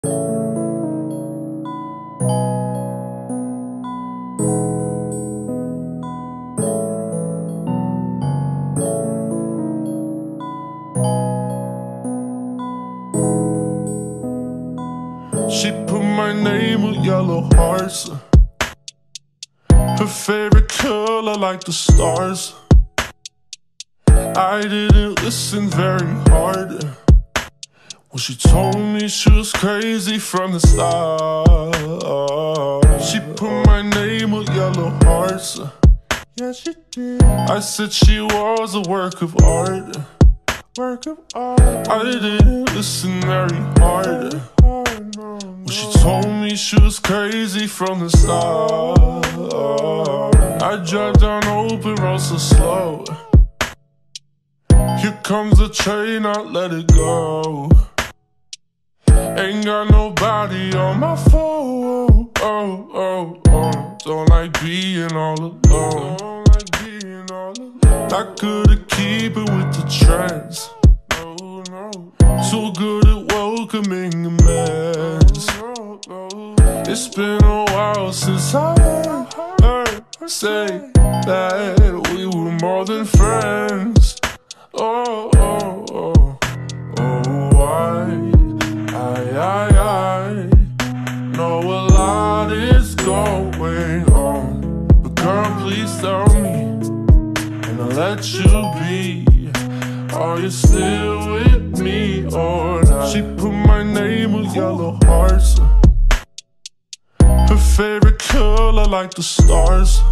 She put my name with yellow hearts. Her favorite color like the stars. I didn't listen very hard when she told me she was crazy from the start. She put my name with yellow hearts. Yeah, she did. I said she was a work of art. Work of art. I didn't listen very hard when she told me she was crazy from the start. I drive down open road so slow. Here comes the train, I let it go. Ain't got nobody on my phone. Don't like being all alone. Not good at keeping with the trends. Too good at welcoming a mess. It's been a while since I heard her say that we were more than friends. I know a lot is going on, but girl, please tell me, and I'll let you be. Are you still with me or not? She put my name with yellow hearts. Her favorite color like the stars.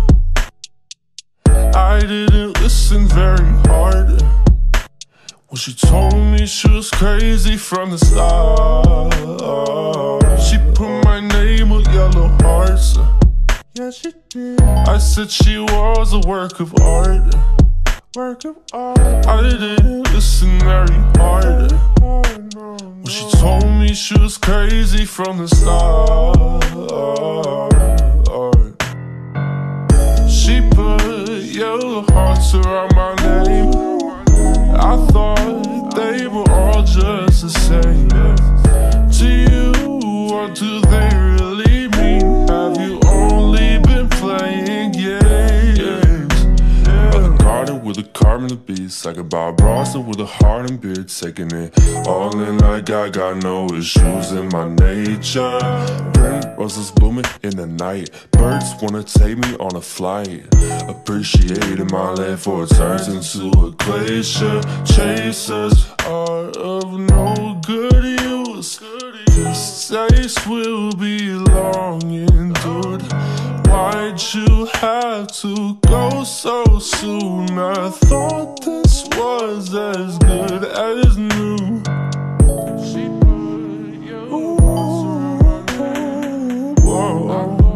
I didn't listen very hard when she told me she was crazy from the start. She put my name with yellow hearts. Yeah, she did. I said she was a work of art. Work of art. I didn't listen very hard when she told me she was crazy from the start. She put yellow hearts around my name. I thought they were all just the same. To you, what do they really mean? Have you only been playing games? Like a garden with a carbon the beast, like a Bob Bronson with a heart and beard, taking it all in like I got no issues in my nature. Red roses blooming in the night, birds wanna take me on a flight. Appreciating my land before it turns into a glacier. Chasers are of no good use. This taste will be long endured. Why'd you have to go so soon? I thought this was as good as new. She put your arms around my neck. Whoa.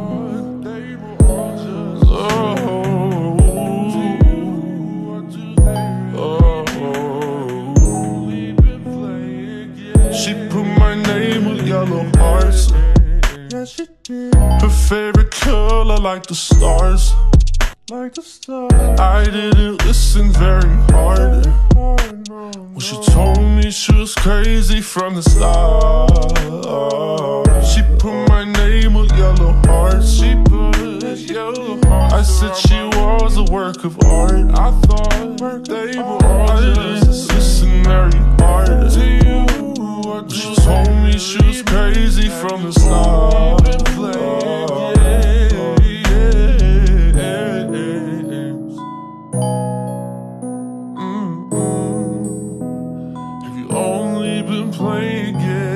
She put my name with yellow hearts. Yeah, she did. Her favorite color like the stars. Like the stars. I didn't listen very hard when she told me she was crazy from the start. She put my name with yellow hearts. She put yellow hearts. I said she was a work of art. I thought they were all I didn't listen very hard to you. She told me she was crazy from the start. Have you only been playing games?